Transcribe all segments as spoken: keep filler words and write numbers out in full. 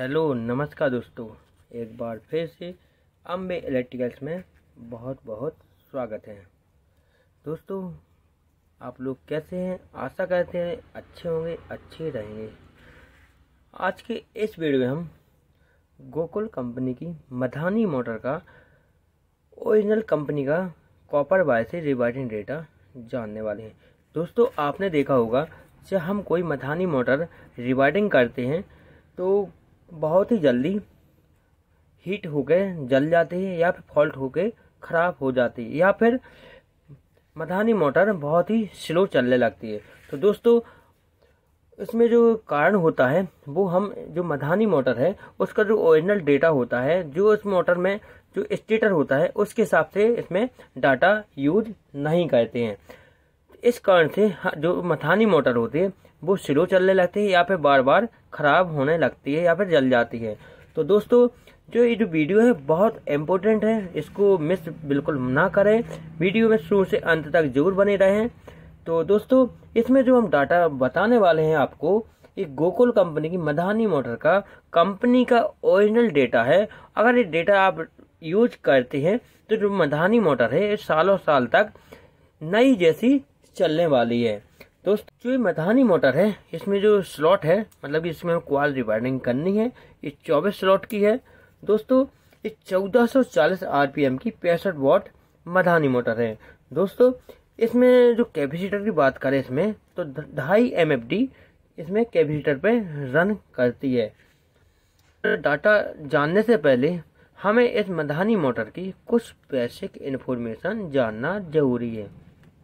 Hello नमस्कार दोस्तों, एक बार फिर से अम्बे इलेक्ट्रिकल्स में बहुत बहुत स्वागत है। दोस्तों आप लोग कैसे हैं? आशा करते हैं अच्छे होंगे, अच्छे रहेंगे। आज के इस वीडियो में हम गोकुल कंपनी की मधानी मोटर का ओरिजिनल कंपनी का कॉपर वायर से रिवाइंडिंग डेटा जानने वाले हैं। दोस्तों आपने देखा होगा जब हम कोई मधानी मोटर रिवाइंडिंग करते हैं तो बहुत ही जल्दी हीट होकर जल जाती है या फिर फॉल्ट होकर ख़राब हो जाती है या फिर मधानी मोटर बहुत ही स्लो चलने लगती है। तो दोस्तों इसमें जो कारण होता है वो हम जो मधानी मोटर है उसका जो ओरिजिनल डेटा होता है, जो इस मोटर में जो स्टेटर होता है उसके हिसाब से इसमें डाटा यूज नहीं करते हैं। इस कारण से जो मधानी मोटर होती है वो स्लो चलने लगती है या फिर बार बार ख़राब होने लगती है या फिर जल जाती है। तो दोस्तों जो ये जो वीडियो है बहुत इम्पोर्टेंट है, इसको मिस बिल्कुल ना करें। वीडियो में शुरू से अंत तक जरूर बने रहें। तो दोस्तों इसमें जो हम डाटा बताने वाले हैं आपको, एक गोकुल कंपनी की मधानी मोटर का कंपनी का ओरिजिनल डेटा है। अगर ये डेटा आप यूज करते हैं तो जो मधानी मोटर है सालों साल तक नई जैसी चलने वाली है। दोस्तों जो ये मधानी मोटर है इसमें जो स्लॉट है, मतलब इसमें क्वाल रिवाइंडिंग करनी है, ये चौबीस स्लॉट की है। दोस्तों ये चौदह सौ चालीस आरपीएम की पैंसठ वॉट मधानी मोटर है। दोस्तों इसमें जो कैपेसिटर की बात करें इसमें तो ढाई एम एफ डी इसमें कैपेसिटर पे रन करती है। डाटा जानने से पहले हमें इस मधानी मोटर की कुछ बेसिक इन्फॉर्मेशन जानना जरूरी है।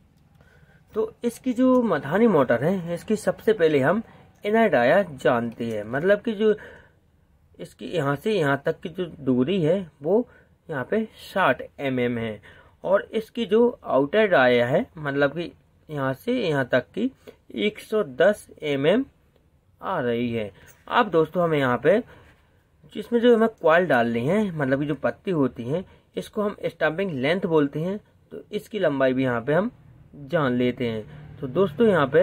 तो इसकी जो मधानी मोटर है इसकी सबसे पहले हम इनर डाया जानते हैं, मतलब कि जो इसकी यहाँ से यहाँ तक की जो दूरी है वो यहाँ पे साठ एम एम है और इसकी जो आउटर डाया है मतलब कि यहाँ से यहाँ तक की एक सौ दस एम एम आ रही है। अब दोस्तों हमें यहाँ पे जिसमें जो हमें क्वाल डालनी है, मतलब कि जो पत्ती होती है इसको हम स्टैंपिंग लेंथ बोलते हैं। तो इसकी लंबाई भी यहाँ पे हम जान लेते हैं। तो दोस्तों यहाँ पे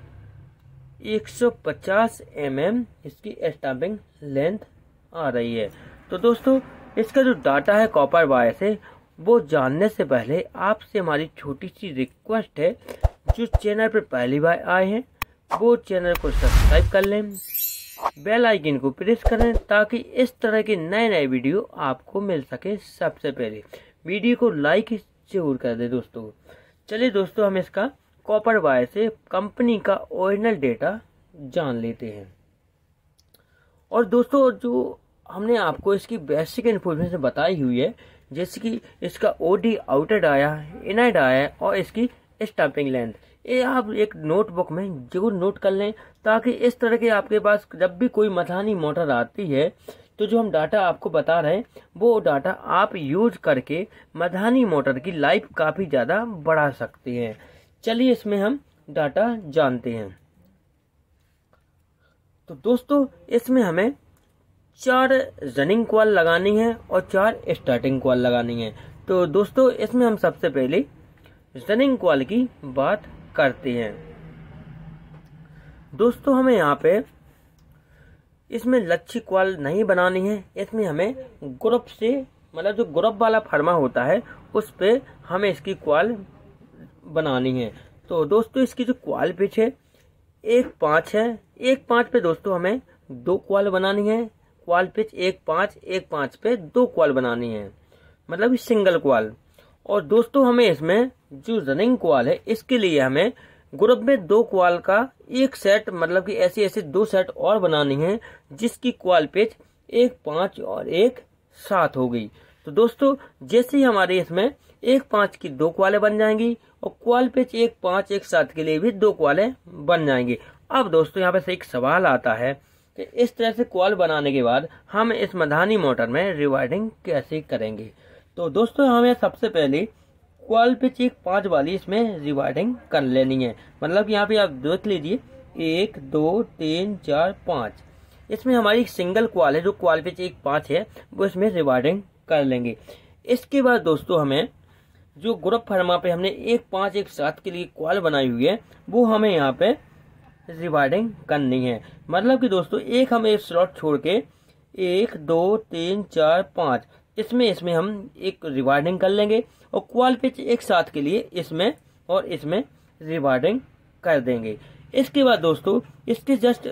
एक सौ पचास एम एम इसकी स्टैंपिंग लेंथ आ रही है। तो दोस्तों इसका जो डाटा है कॉपर वायर से वो जानने से पहले आपसे हमारी छोटी सी रिक्वेस्ट है, जो चैनल पर पहली बार आए हैं वो चैनल को सब्सक्राइब कर लें, बेल आइकन को प्रेस करें ताकि इस तरह के नए नए वीडियो आपको मिल सके सबसे पहले। वीडियो को लाइक जरूर कर दें दोस्तों। चलिए दोस्तों हम इसका कॉपर वायर से कंपनी का ओरिजिनल डेटा जान लेते हैं। और दोस्तों जो हमने आपको इसकी बेसिक इन्फॉर्मेशन बताई हुई है, जैसे कि इसका OD outer dia, inner dia और इसकी स्टैंपिंग लेंथ, ये आप एक नोटबुक में जरूर नोट कर लें ताकि इस तरह के आपके पास जब भी कोई मधानी मोटर आती है तो जो हम डाटा आपको बता रहे हैं वो डाटा आप यूज करके मधानी मोटर की लाइफ काफ़ी ज़्यादा बढ़ा सकते हैं। चलिए इसमें हम डाटा जानते हैं। तो दोस्तों इसमें हमें चार रनिंग क्वाल लगानी है और चार स्टार्टिंग क्वाल लगानी है। तो दोस्तों इसमें हम सबसे पहले रनिंग क्वाल की बात करते हैं। दोस्तों हमें यहाँ पे इसमें लच्छी क्वाल नहीं बनानी है, इसमें हमें ग्रुप से, मतलब जो ग्रुप वाला फर्मा होता है उस पे हमें इसकी क्वाल बनानी है। तो दोस्तों इसकी जो क्वाल पिच है एक पाँच है, एक पाँच पे दोस्तों हमें दो क्वाल बनानी है। क्वाल पिच एक पाँच एक पाँच पे दो क्वाल बनानी है, मतलब सिंगल क्वाल। और दोस्तों हमें इसमें जो रनिंग क्वाल है इसके लिए हमें ग्रुप में दो क्वाल का एक सेट, मतलब कि ऐसी ऐसी दो सेट और बनानी है जिसकी क्वाल पिच एक पाँच और एक सात हो गई। तो दोस्तों जैसे ही हमारे इसमें एक पाँच की दो क्वालें बन जाएंगी और क्वाल पिच एक पाँच एक सात के लिए भी दो क्वालें बन जाएंगी। अब दोस्तों यहाँ पे एक सवाल आता है कि इस तरह से क्वाल बनाने के बाद हम इस मधानी मोटर में रिवाइंडिंग कैसे करेंगे। तो दोस्तों हमें सबसे पहले क्वाल पिच एक पाँच वाली इसमें रिवाइंडिंग कर लेनी है, मतलब यहाँ पे आप देख लीजिए एक दो तीन चार पाँच, इसमें हमारी सिंगल क्वाल है जो क्वाल पिच एक पाँच है वो इसमें रिवाइंडिंग कर लेंगे। इसके बाद दोस्तों हमें जो ग्रुप फर्मा पे हमने एक पाँच एक सात के लिए क्वाल बनाई हुई है वो हमें यहाँ पे रिवाइंडिंग करनी है। मतलब कि दोस्तों एक हम एक स्लॉट छोड़ के एक दो तीन चार पाँच, इसमें इसमें हम एक रिवार्डिंग कर लेंगे और क्वाल पिच एक साथ के लिए इसमें और इसमें रिवार्डिंग कर देंगे। इसके बाद दोस्तों इसके जस्ट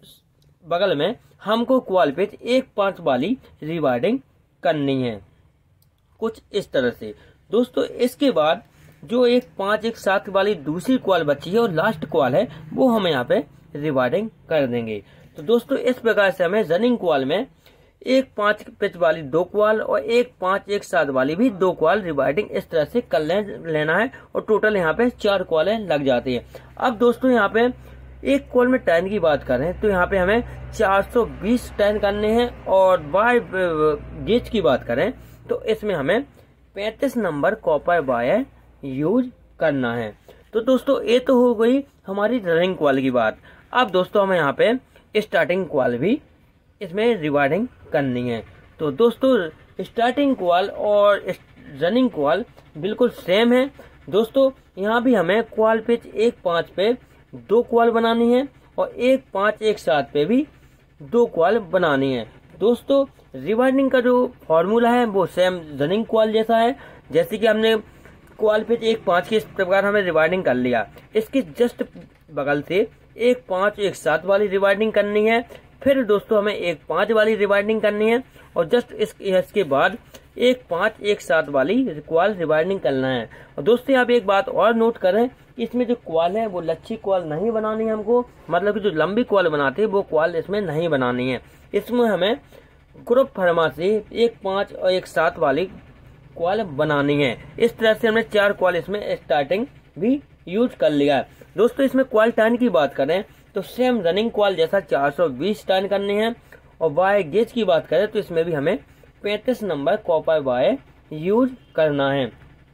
बगल में हमको क्वाल पिच एक पाँच वाली रिवार्डिंग करनी है, कुछ इस तरह से दोस्तों। इसके बाद जो एक पाँच एक सात वाली दूसरी क्वाल बची है और लास्ट क्वाल है वो हम यहाँ पे रिवार्डिंग कर देंगे। तो दोस्तों इस प्रकार से हमें रनिंग क्वाल में एक पाँच पिच वाली दो क्वाल और एक पाँच एक सात वाली भी दो क्वाल रिवार्डिंग इस तरह से कर ले, लेना है और टोटल यहाँ पे चार क्वालें लग जाती है। अब दोस्तों यहाँ पे एक क्वाल में टर्न की बात करें तो यहाँ पे हमें चार सौ बीस टर्न करने हैं और बाय गेज की बात करें तो इसमें हमें पैंतीस नंबर कॉपर वायर यूज करना है। तो दोस्तों ये तो हो गई हमारी रनिंग क्वाल की बात। अब दोस्तों हमें यहाँ पे स्टार्टिंग क्वाल भी इसमें रिवार्डिंग करनी है। तो दोस्तों स्टार्टिंग क्वाल और रनिंग क्वाल बिल्कुल सेम है। दोस्तों यहाँ भी हमें क्वाल पिच एक पाँच पे दो क्वाल बनानी है और एक पाँच एक सात पे भी दो क्वाल बनानी है। दोस्तों रिवार्डिंग का जो फॉर्मूला है वो सेम रनिंग क्वाल जैसा है। जैसे कि हमने क्वाल पिच एक पाँच के इस प्रकार हमें रिवार्डिंग कर लिया, इसके जस्ट बगल से एक पाँच एक सात वाली रिवार्डिंग करनी है, फिर दोस्तों हमें एक पाँच वाली रिवार्डिंग करनी है और जस्ट इस, इसके बाद एक पाँच एक सात वाली क्वाल रिवार्डिंग करना है। और दोस्तों यहाँ पे एक बात और नोट करें, इसमें जो क्वाल है वो लच्छी क्वाल नहीं बनानी है हमको, मतलब कि जो लंबी क्वाल बनाते हैं वो क्वाल इसमें नहीं बनानी है। इसमें हमें ग्रुप फर्मा से एक पाँच और एक सात वाली क्वाल बनानी है। इस तरह से हमने चार क्वाल इसमें स्टार्टिंग भी यूज कर लिया है। दोस्तों इसमें क्वाल टर्न की बात करें तो सेम रनिंग क्वाल जैसा चार सौ बीस टर्न करने हैं और वायर गेज की बात करें तो इसमें भी हमें पैंतीस नंबर कॉपर वायर यूज करना है।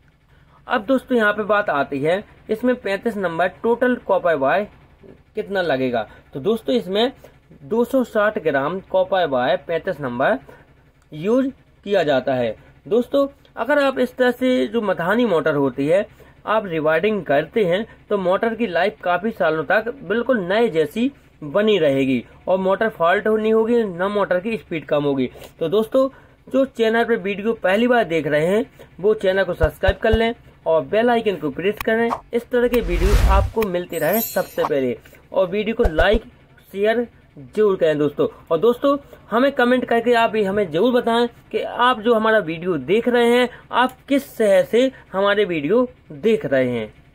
अब दोस्तों यहाँ पे बात आती है इसमें पैंतीस नंबर टोटल कॉपर वायर कितना लगेगा। तो दोस्तों इसमें दो सौ साठ ग्राम कॉपर वायर पैंतीस नंबर यूज किया जाता है। दोस्तों अगर आप इस तरह से जो मधानी मोटर होती है आप रिवार्डिंग करते हैं तो मोटर की लाइफ काफी सालों तक बिल्कुल नए जैसी बनी रहेगी और मोटर फॉल्ट नहीं होगी, न मोटर की स्पीड कम होगी। तो दोस्तों जो चैनल पर वीडियो पहली बार देख रहे हैं वो चैनल को सब्सक्राइब कर लें और बेल आइकन को प्रेस करें, इस तरह के वीडियो आपको मिलते रहे सबसे पहले। और वीडियो को लाइक शेयर जरूर करें दोस्तों। और दोस्तों हमें कमेंट करके आप भी हमें जरूर बताएं कि आप जो हमारा वीडियो देख रहे हैं आप किस शहर से हमारे वीडियो देख रहे हैं।